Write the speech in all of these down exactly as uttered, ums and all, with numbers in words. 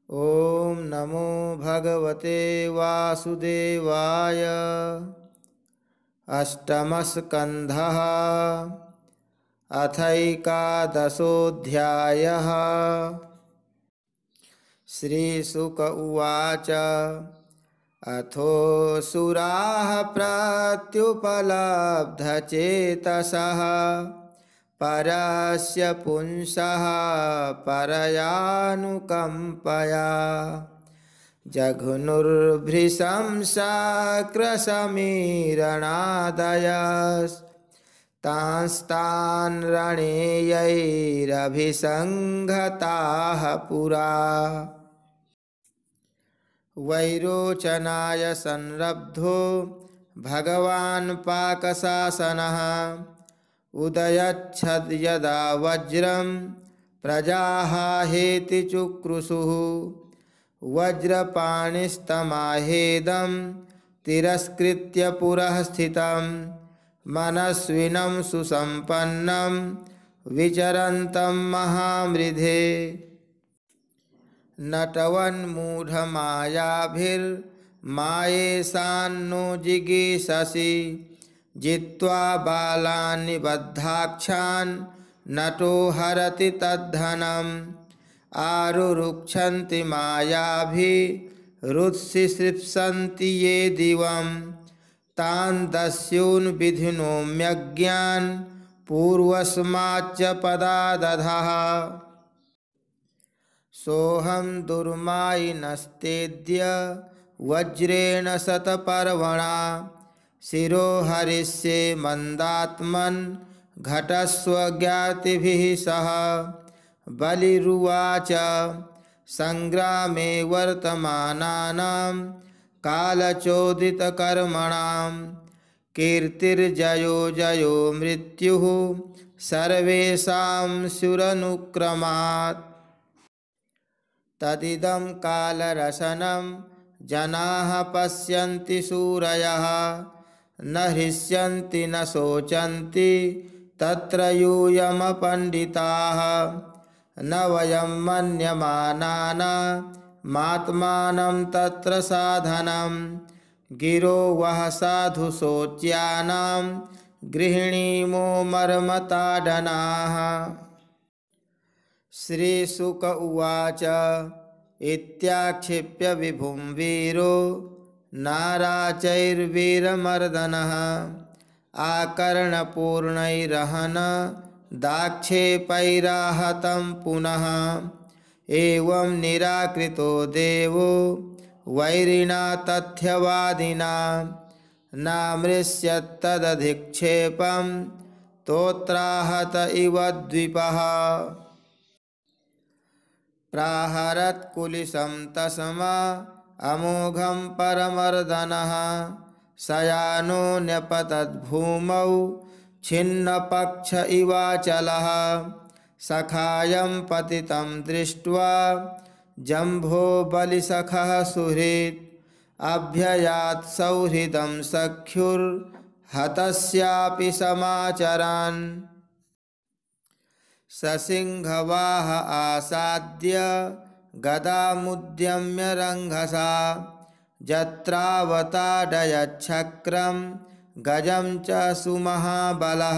ॐ नमो भगवते वासुदेवाय। अष्टमस्कन्धः अथैकादशोऽध्यायः। श्रीशुक उवाच अथोऽसुराः प्रत्युपलब्धचेतसः परस्य पुंसः परयानुकम्पया जघुनुर्भृशंसाकृशमीरणादयस्तांस्तान् रणेयैरभिसङ्घताः पुरा। वैरोचनाय संरब्धो भगवान् पाकशासनः उदयच्छद् यदा वज्रं प्रजाहाहेति चुक्रुषुः वज्रपाणिस्तमाहेदं तिरस्कृत्य पुरः स्थितं मनस्विनं सुसम्पन्नं विचरन्तं महामृधे। नटवन्मूढमायाभिर्मायेशान्नो जिगीषसि जित्वा बालान् निबद्धाक्षान् नटो हरति तद्धनम् आरुरुक्षन्ति मायाभिरुत्सिसृप्सन्ति ये दिवं तान् दस्यून् विधिनोम्यज्ञान् पूर्वस्माच्च पदादधः। सोऽहं दुर्मायिनस्तेद्य वज्रेण शतपर्वणा शिरो हरिष्ये मन्दात्मन् घटस्व ज्ञातिभिः सह। बलिरुवाच संग्रामे वर्तमानानां कालचोदितकर्मणां कीर्तिर्जयो जयो मृत्युः सर्वेषां सुरनुक्रमात्। तदिदं कालरशनं जनाः पश्यन्ति सूरयः न हृष्यन्ति न शोचन्ति तत्र यूयमपण्डिताः। न वयं मन्यमानानामात्मानं तत्र साधनं गिरो वः साधु शोच्यानां गृह्णीमो मर्मताडनाः। श्रीशुक उवाच इत्याक्षिप्य विभुं वीरो नाराचैर्वीरमर्दनः आकर्णपूर्णैरहन दाक्षेपैराहतं पुनः। एवं निराकृतो देवो वैरिणा तथ्यवादिना नामृष्यत्तदधिक्षेपं तोत्राहत इव द्विपः। प्राहरत्कुलिशं तस्मा अमोघं परमर्दनः शयानो न्यपतद्भूमौ छिन्नपक्ष इवाचलः। सखायं पतितं दृष्ट्वा जम्भो बलिसखः सुहृत् अभ्ययात् सौहृदं सख्युर्हतस्यापि समाचरन्। ससिंहवाह आसाद्य गदामुद्यम्य रंघसा जत्रावताडयच्छक्रं गजं च सुमहाबलः।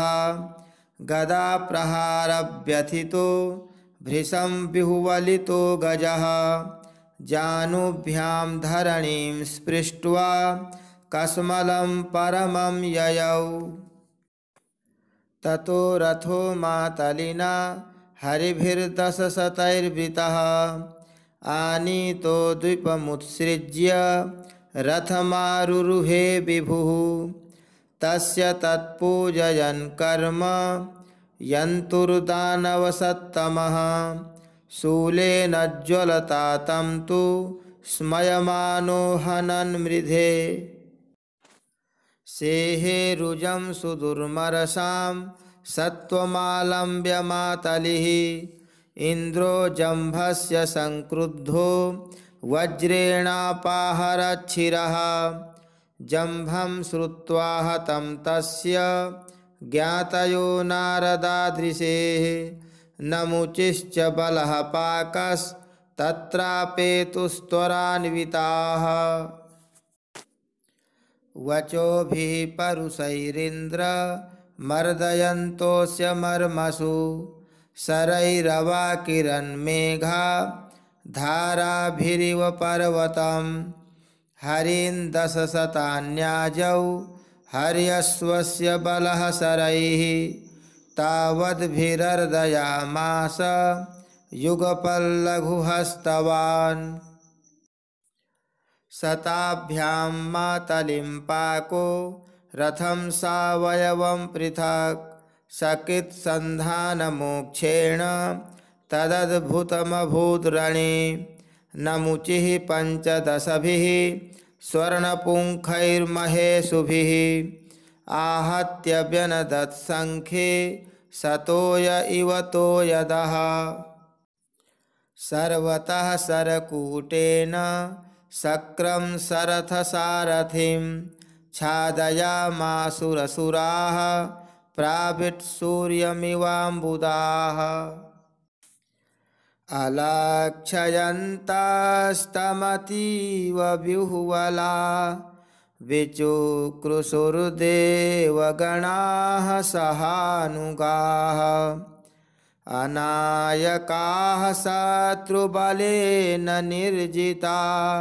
गदाप्रहारव्यथितो भृशं बिहुवलितो गजः जानुभ्यां धरणीं स्पृष्ट्वा कस्मलं परमं ययौ। ततो रथो मातलिना हरिभिर्दशशतैर्वृतः आनीतो द्वीपमुत्सृज्य रथमारुरुहे विभुः। तस्य तत्पूजयन् कर्म यन्तुर्दानवसत्तमः शूलेन ज्वलता तं तु स्मयमानो हनन्मृधे। सेहेरुजं सुदुर्मरसां सत्त्वमालम्ब्य मातलिः इन्द्रो जम्भस्य संक्रुद्धो वज्रेणापाहरच्छिरः। जम्भं श्रुत्वा हतं तस्य ज्ञातयो नारदादृशेः नमुचिश्च बलः पाकस् तत्रापेतुस्त्वरान्विताः वचोभिः परुषैरिन्द्र मर्दयन्तोऽस्य मर्मसु शरैरवाकिरन्मेघा धाराभिरिव पर्वतं हरीन् दशशतान्याजौ हर्यश्वस्य बलः शरैः तावद्भिरर्दयामास युगपल्लघुहस्तवान् शताभ्यां मातलिं पाको रथं सावयवं पृथक् सकित्सन्धानमोक्षेण तदद्भुतमभूद्रणे नमुचिः पञ्चदशभिः स्वर्णपुङ्खैर्महेशुभिः आहत्य व्यनदत्सङ्ख्ये सतोय इव तोयदः सर्वतः सरकूटेन शक्रं शरथसारथिं छादयामासुरसुराः प्राविट्सूर्यमिवाम्बुदाः अलक्षयन्तस्तमतीव विह्वला विचुक्रुशुर्देवगणाः सहानुगाः अनायकाः शत्रुबलेन निर्जिता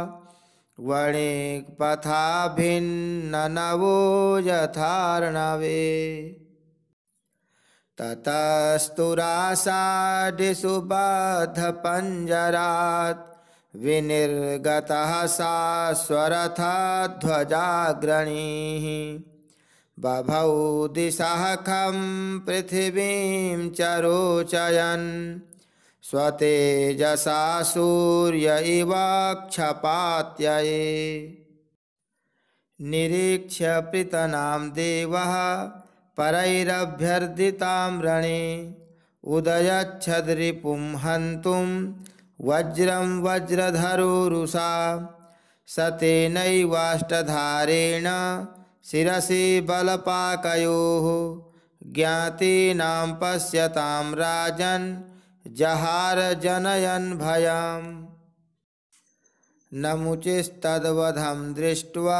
वणिक्पथा भिन्ननवो यथार्णवे ततस्तुराषाढिषु बद्धपञ्जरात् विनिर्गतः शाश्वरथध्वजाग्रणीः बभौ दिशःखं पृथिवीं चरोचयन् स्वतेजसा सूर्य इव क्षपात्यये निरीक्ष्य पृतनां देवः परैरभ्यर्दितां रणे उदयच्छद्रिपुं हन्तुं वज्रं वज्रधरोरुषा सतेनैवाष्टधारेण शिरसि बलपाकयोः ज्ञातीनां पश्यतां राजन् जहार जनयन् भयम् नमुचिस्तद्वधं दृष्ट्वा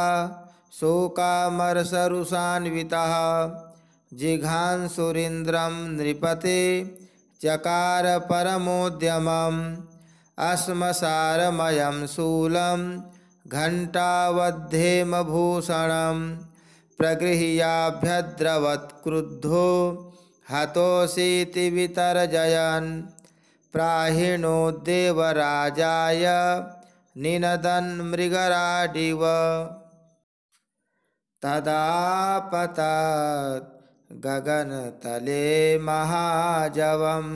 शोकामर्षरुषान्वितः जिघांसुरिन्द्रं नृपते चकार परमोद्यमम् अस्मसारमयं शूलं घण्टावद्धेमभूषणं प्रगृह्याभ्यद्रवत्क्रुद्धो हतोऽसीति वितर्जयन् प्राहिणो देवराजाय निनदन् मृगराडिव तदापतत् गगनतले महाजवं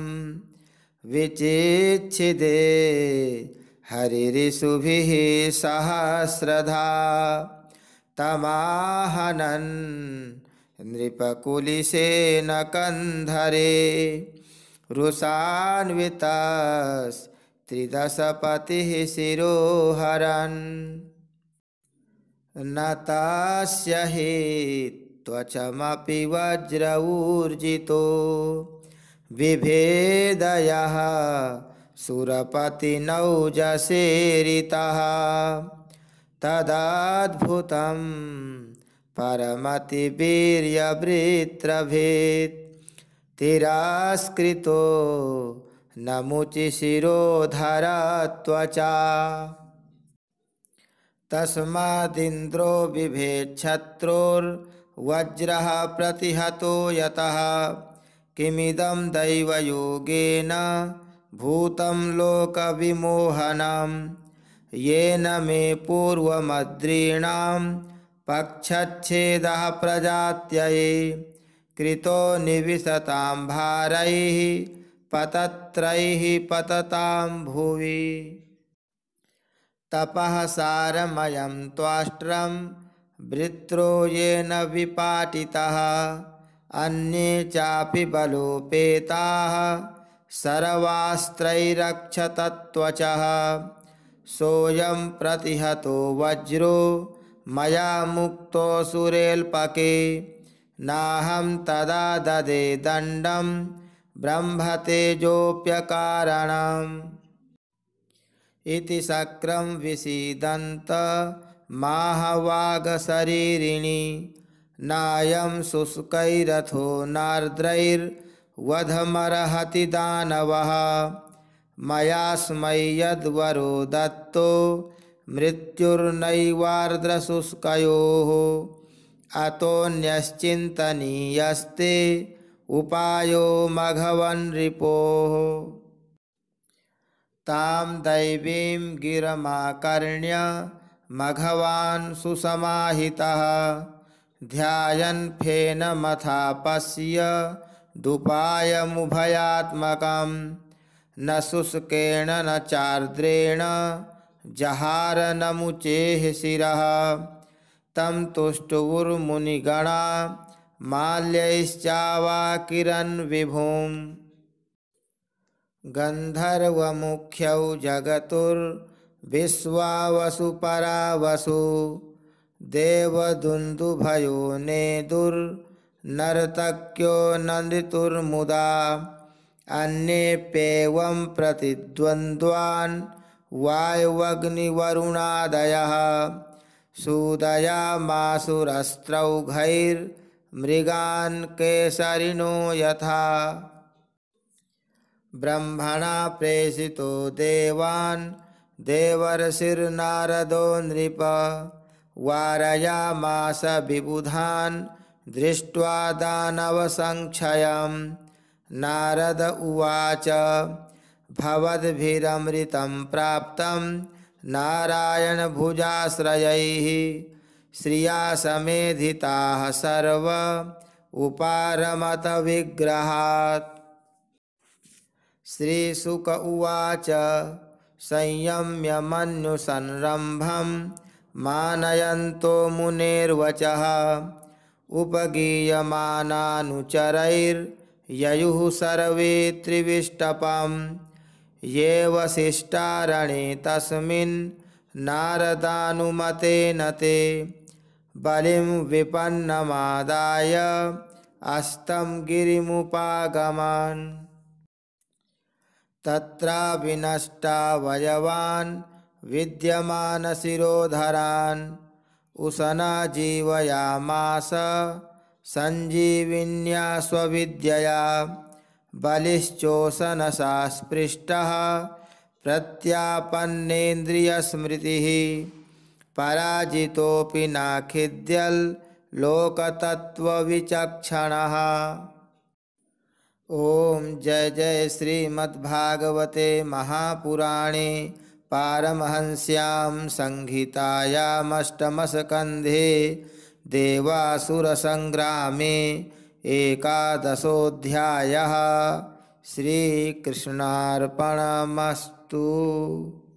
विचिच्छिदे हरिरिषुभिः सहस्रधा तमाहनन् नृपकुलिशेन कंधरे रुषान्वितस्त्रिदशपतिः शिरोहरन् न तस्य हि त्वचमपि वज्रऊर्जितो बिभेदयः सुरपतिनौजसेरितः तदद्भुतं परमतिवीर्यवृत्रभेत् तिरस्कृतो नमुचिशिरोधरत्वचा तस्मादिन्द्रो बिभेच्छत्रोर्वज्रः प्रतिहतो यतः किमिदं दैवयोगेन भूतं लोकविमोहनं येन मे पूर्वमद्रीणां पक्षच्छेदः प्रजात्यये कृतो निविशतां भारैः पतत्रैः पततां भुवि तपः सारमयं त्वाष्ट्रं वृत्रो येन विपाटितः अन्ये चापि बलोपेताः सर्वास्त्रैरक्षतत्वचः सोऽयं प्रतिहतो वज्रो मया मुक्तोऽसुरेल्पके नाहं तदा ददे दण्डं ब्रह्मतेजोऽप्यकारणम् इति शक्रं विसीदन्त माहवागशरीरिणी नायं शुष्कैरथो नार्द्रैर्वधमर्हति दानवः मयास्मै यद्वरो दत्तो मृत्युर्नैवार्द्रशुष्कयोः अतोऽन्यश्चिन्तनीयस्ते उपायो मघवन्नृपोः तां दैवीं गिरमाकर्ण्य मघवान् सुसमाहितः ध्यायन् फेनमथापश्य दुपायमुभयात्मकं न शुष्केण न चार्द्रेण जहार नमुचेः शिरः तं तुष्टुवुर्मुनिगणा माल्यैश्चावाकिरन् विभुम् गन्धर्वमुख्यौ जगतुर्विश्वावसुपरावसु देवदुन्दुभयो नेदुर्नर्तक्यो नन्दितुर्मुदा अन्येप्येवं प्रतिद्वन्द्वान् वायुवग्निवरुणादयः सूदयामासुरस्त्रौघैर्मृगान् केसरिणो यथा ब्रह्मणा प्रेषितो देवान् देवर्षिर्नारदो नृप वारयामास विबुधान् दृष्ट्वा दानवसङ्क्षयं नारद उवाच भवद्भिरमृतं प्राप्तं नारायणभुजाश्रयैः श्रिया समेधिताः सर्व उपारमत विग्रहात् श्रीशुक उवाच संयम्य मन्युसंरम्भं मानयन्तो मुनेर्वचः उपगीयमानानुचरैर्ययुः सर्वे त्रिविष्टपं ये वसिष्ठारणे तस्मिन् नारदानुमतेन ते बलिं विपन्नमादाय अस्तं गिरिमुपागमन् तत्रा विनष्टावयवान् विद्यमानशिरोधरान् उशना जीवयामास सञ्जीविन्या स्वविद्यया बलिश्चोषनसा स्पृष्टः प्रत्यापन्नेन्द्रियस्मृतिः पराजितोऽपि नाखिद्यल् लोकतत्त्वविचक्षणः। ओम जय जय श्रीमद्भागवते महापुराणे पारमहंस्यां संहितायामष्टमस्कन्धे देवासुरसंग्रामे एकादशोऽध्यायः। श्रीकृष्णार्पणमस्तु।